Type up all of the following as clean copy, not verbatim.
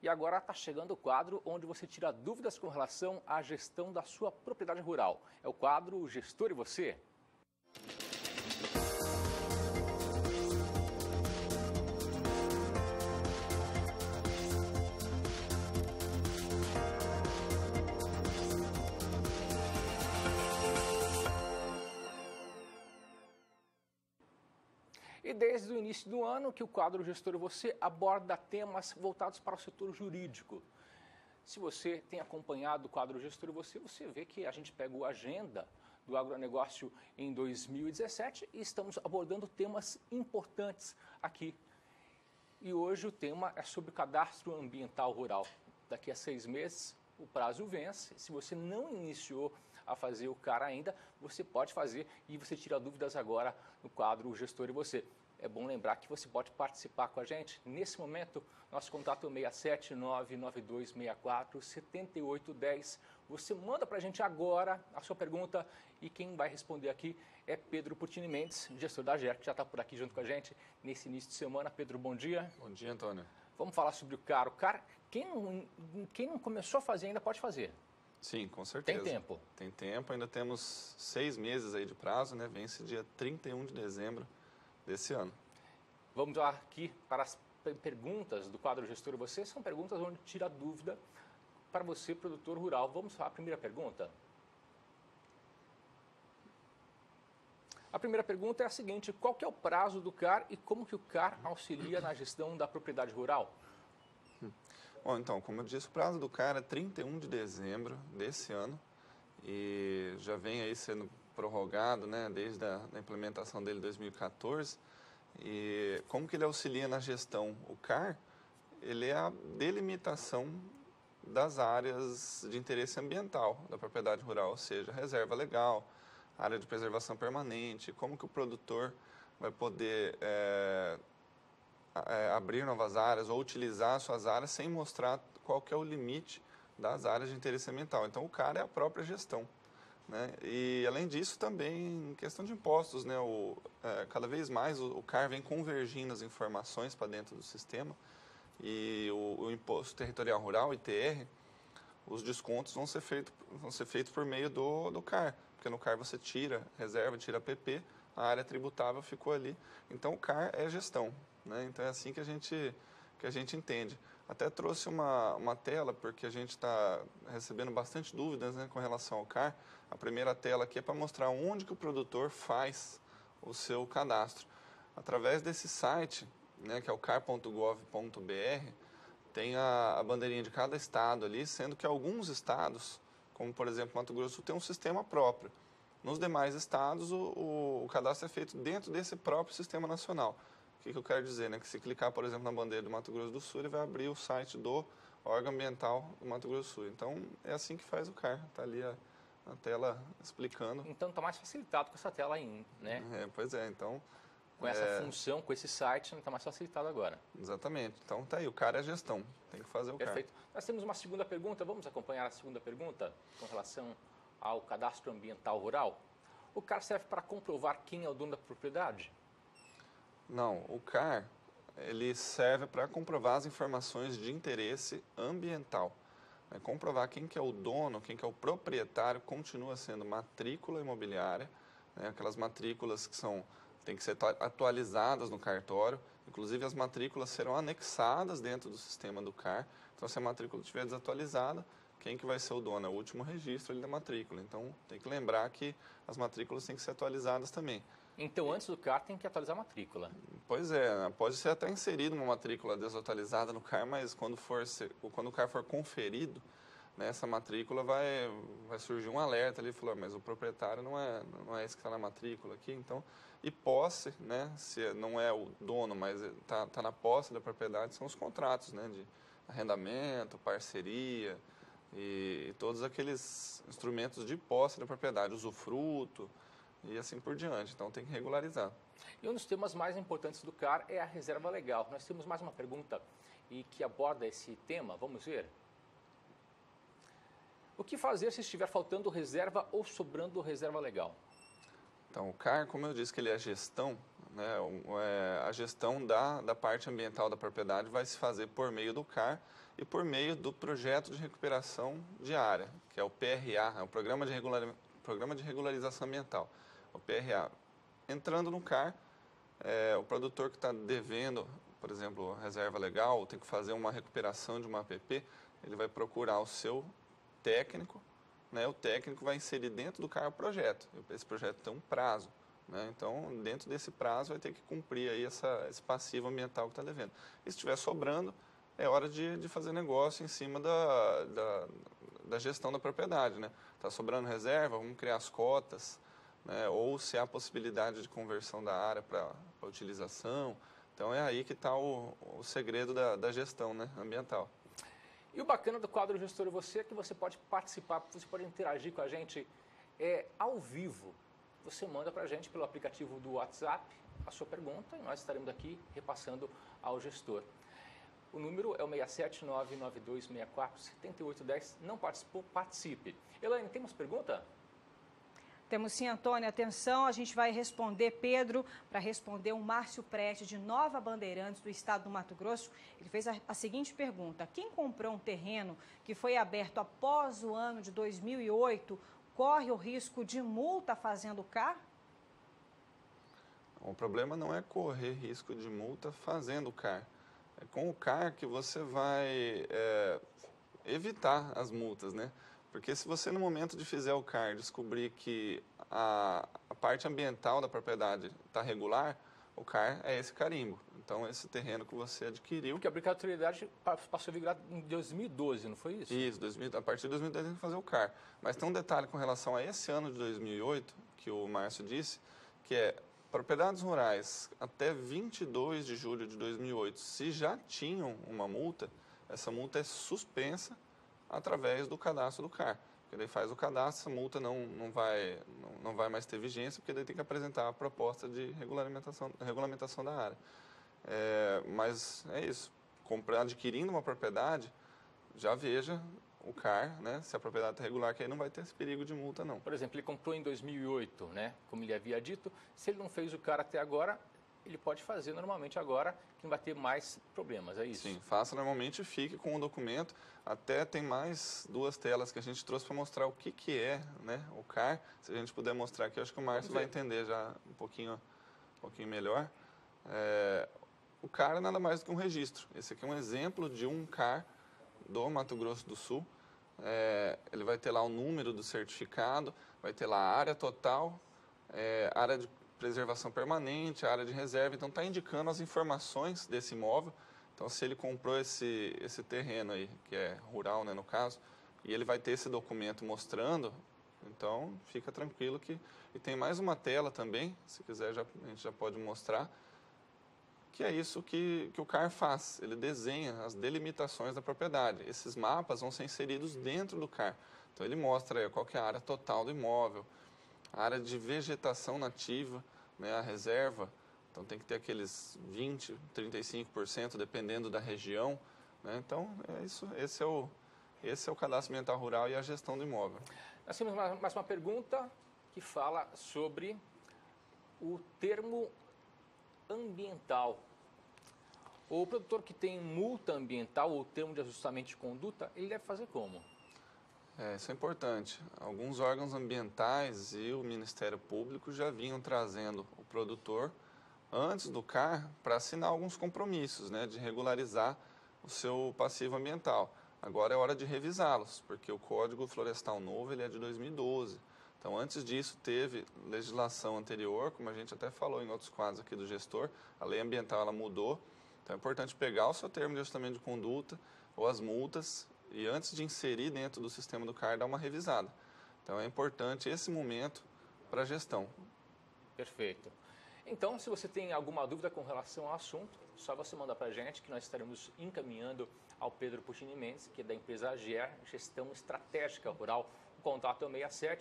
E agora está chegando o quadro onde você tira dúvidas com relação à gestão da sua propriedade rural. É o quadro Gestor e Você. E desde o início do ano que o quadro Gestor e Você aborda temas voltados para o setor jurídico. Se você tem acompanhado o quadro Gestor e Você, você vê que a gente pegou a agenda do agronegócio em 2017 e estamos abordando temas importantes aqui. E hoje o tema é sobre cadastro ambiental rural. Daqui a 6 meses o prazo vence. Se você não iniciou a fazer o CAR ainda, você pode fazer e você tira dúvidas agora no quadro Gestor e Você. É bom lembrar que você pode participar com a gente. Nesse momento, nosso contato é 67992647810. Você manda para a gente agora a sua pergunta e quem vai responder aqui é Pedro Purtini Mendes, gestor da GER, que já está por aqui junto com a gente nesse início de semana. Pedro, bom dia. Bom dia, Antônio. Vamos falar sobre o CAR. O CAR, quem não começou a fazer ainda pode fazer. Sim, com certeza. Tem tempo? Tem tempo, ainda temos 6 meses aí de prazo, né? Vence dia 31 de dezembro desse ano. Vamos lá aqui para as perguntas do quadro Gestor e Você. São perguntas onde tira dúvida para você, produtor rural. Vamos à primeira pergunta. A primeira pergunta é a seguinte: qual que é o prazo do CAR e como que o CAR auxilia na gestão da propriedade rural? Bom, então, como eu disse, o prazo do CAR é 31 de dezembro desse ano e já vem aí sendo prorrogado, né, desde a implementação dele em 2014. E como que ele auxilia na gestão? O CAR, ele é a delimitação das áreas de interesse ambiental da propriedade rural, ou seja, reserva legal, área de preservação permanente, como que o produtor vai poder abrir novas áreas ou utilizar suas áreas sem mostrar qual que é o limite das áreas de interesse ambiental. Então, o CAR é a própria gestão, né? E, além disso, também em questão de impostos, né? Cada vez mais o CAR vem convergindo as informações para dentro do sistema e o Imposto Territorial Rural, ITR, os descontos vão ser feitos por meio do CAR, porque no CAR você tira reserva, tira PP, a área tributável ficou ali. Então, o CAR é gestão, né? Então, é assim que a gente entende. Até trouxe uma tela, porque a gente está recebendo bastante dúvidas, né, com relação ao CAR. A primeira tela aqui é para mostrar onde que o produtor faz o seu cadastro. Através desse site, né, que é o car.gov.br, tem a bandeirinha de cada estado ali, sendo que alguns estados, como por exemplo Mato Grosso do Sul, tem um sistema próprio. Nos demais estados, o cadastro é feito dentro desse próprio sistema nacional. O que eu quero dizer, né? Que se clicar, por exemplo, na bandeira do Mato Grosso do Sul, ele vai abrir o site do órgão ambiental do Mato Grosso do Sul. Então, é assim que faz o CAR. Está ali a tela explicando. Então, está mais facilitado com essa tela aí, né? Pois é, então... Com essa função, com esse site, está mais facilitado agora. Exatamente. Então, tá aí, o CAR é gestão. Tem que fazer o CAR. Perfeito. Nós temos uma segunda pergunta. Vamos acompanhar a segunda pergunta com relação ao cadastro ambiental rural. O CAR serve para comprovar quem é o dono da propriedade? Não, o CAR ele serve para comprovar as informações de interesse ambiental. Comprovar quem que é o dono, quem que é o proprietário, continua sendo matrícula imobiliária, né? Aquelas matrículas que têm que ser atualizadas no cartório. Inclusive, as matrículas serão anexadas dentro do sistema do CAR. Então, se a matrícula estiver desatualizada, quem que vai ser o dono? É o último registro ali da matrícula. Então, tem que lembrar que as matrículas têm que ser atualizadas também. Então, antes do CAR, tem que atualizar a matrícula. Pois é, pode ser até inserido uma matrícula desatualizada no CAR, mas quando o CAR for conferido, né, essa matrícula vai surgir um alerta ali, falou, mas o proprietário não é esse que está na matrícula aqui, então, e posse, né, se não é o dono, mas está na posse da propriedade, são os contratos, né, de arrendamento, parceria e todos aqueles instrumentos de posse da propriedade, usufruto e assim por diante, então tem que regularizar. E um dos temas mais importantes do CAR é a reserva legal. Nós temos mais uma pergunta e que aborda esse tema, vamos ver. O que fazer se estiver faltando reserva ou sobrando reserva legal? Então, o CAR, como eu disse que ele é a gestão, né, a gestão da parte ambiental da propriedade vai se fazer por meio do CAR e por meio do projeto de recuperação de área, que é o PRA, é o Programa de Regularização Ambiental, o PRA. Entrando no CAR, o produtor que está devendo, por exemplo, reserva legal, tem que fazer uma recuperação de uma APP, ele vai procurar o seu técnico, né? O técnico vai inserir dentro do CAR o projeto. Esse projeto tem um prazo, né? Então, dentro desse prazo, vai ter que cumprir aí esse passivo ambiental que está devendo. E se estiver sobrando, é hora de fazer negócio em cima da gestão da propriedade, né? Está sobrando reserva, vamos criar as cotas, né? Ou se há possibilidade de conversão da área para utilização. Então, é aí que está o segredo da gestão, né, ambiental. E o bacana do quadro Gestor e Você é que você pode participar, você pode interagir com a gente ao vivo. Você manda para a gente pelo aplicativo do WhatsApp a sua pergunta e nós estaremos aqui repassando ao gestor. O número é o 67992647810. Não participou? Participe. Elaine, temos pergunta? Temos sim, Antônio. Atenção, a gente vai responder, Pedro, para responder o Márcio Prete, de Nova Bandeirantes, do estado do Mato Grosso. Ele fez a seguinte pergunta: quem comprou um terreno que foi aberto após o ano de 2008, corre o risco de multa fazendo CAR? O problema não é correr risco de multa fazendo CAR. É com o CAR que você vai evitar as multas, né? Porque se você, no momento de fizer o CAR, descobrir que a parte ambiental da propriedade está regular, o CAR é esse carimbo. Então, esse terreno que você adquiriu... Porque a obrigatoriedade passou a vigorar em 2012, não foi isso? Isso, a partir de 2012 tem que fazer o CAR. Mas tem um detalhe com relação a esse ano de 2008, que o Márcio disse, que é propriedades rurais até 22 de julho de 2008, se já tinham uma multa, essa multa é suspensa através do cadastro do CAR. Porque daí faz o cadastro, essa multa não vai mais ter vigência, porque daí tem que apresentar a proposta de regulamentação da área. Mas é isso, adquirindo uma propriedade, já veja o CAR, né? Se a propriedade está regular, que aí não vai ter esse perigo de multa, não. Por exemplo, ele comprou em 2008, né? Como ele havia dito, se ele não fez o CAR até agora, ele pode fazer normalmente agora, que não vai ter mais problemas, é isso? Sim, faça normalmente e fique com o documento. Até tem mais 2 telas que a gente trouxe para mostrar o que é, né, o CAR. Se a gente puder mostrar aqui, eu acho que o Márcio vai entender já um pouquinho melhor. O CAR é nada mais do que um registro. Esse aqui é um exemplo de um CAR do Mato Grosso do Sul. Ele vai ter lá o número do certificado, vai ter lá a área total, área de preservação permanente, área de reserva. Então, está indicando as informações desse imóvel. Então, se ele comprou esse terreno aí, que é rural, né, no caso, e ele vai ter esse documento mostrando, então, fica tranquilo que... E tem mais uma tela também, se quiser, a gente já pode mostrar, que é isso que o CAR faz. Ele desenha as delimitações da propriedade. Esses mapas vão ser inseridos dentro do CAR. Então, ele mostra aí qual que é a área total do imóvel, a área de vegetação nativa, né, a reserva. Então, tem que ter aqueles 20%, 35%, dependendo da região, né? Então, é isso. Esse é o cadastro ambiental rural e a gestão do imóvel. Nós temos mais uma pergunta que fala sobre o termo ambiental. O produtor que tem multa ambiental ou termo de ajustamento de conduta, ele deve fazer como? Isso é importante. Alguns órgãos ambientais e o Ministério Público já vinham trazendo o produtor antes do CAR para assinar alguns compromissos, né, de regularizar o seu passivo ambiental. Agora é hora de revisá-los, porque o Código Florestal novo ele é de 2012. Então, antes disso, teve legislação anterior, como a gente até falou em outros quadros aqui do gestor, a lei ambiental ela mudou. Então, é importante pegar o seu termo de ajustamento de conduta ou as multas e, antes de inserir dentro do sistema do CAR, dar uma revisada. Então, é importante esse momento para a gestão. Perfeito. Então, se você tem alguma dúvida com relação ao assunto, só você mandar para a gente, que nós estaremos encaminhando ao Pedro Puccini Mendes, que é da empresa AGER, Gestão Estratégica Rural. O contato é o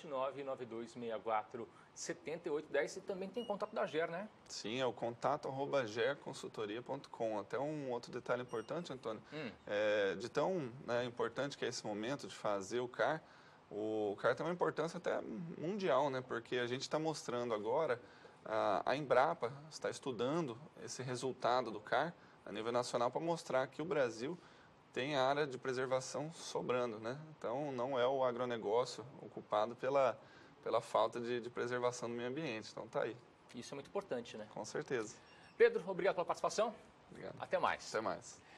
67992647810 e também tem contato da AGER, né? Sim, é o contato@gerconsultoria.com. Até um outro detalhe importante, Antônio, de tão importante que é esse momento de fazer o CAR tem uma importância até mundial, né? Porque a gente está mostrando agora, a Embrapa está estudando esse resultado do CAR a nível nacional para mostrar que o Brasil tem área de preservação sobrando, né? Então, não é o agronegócio o culpado pela falta de preservação do meio ambiente. Então, tá aí. Isso é muito importante, né? Com certeza. Pedro, obrigado pela participação. Obrigado. Até mais. Até mais.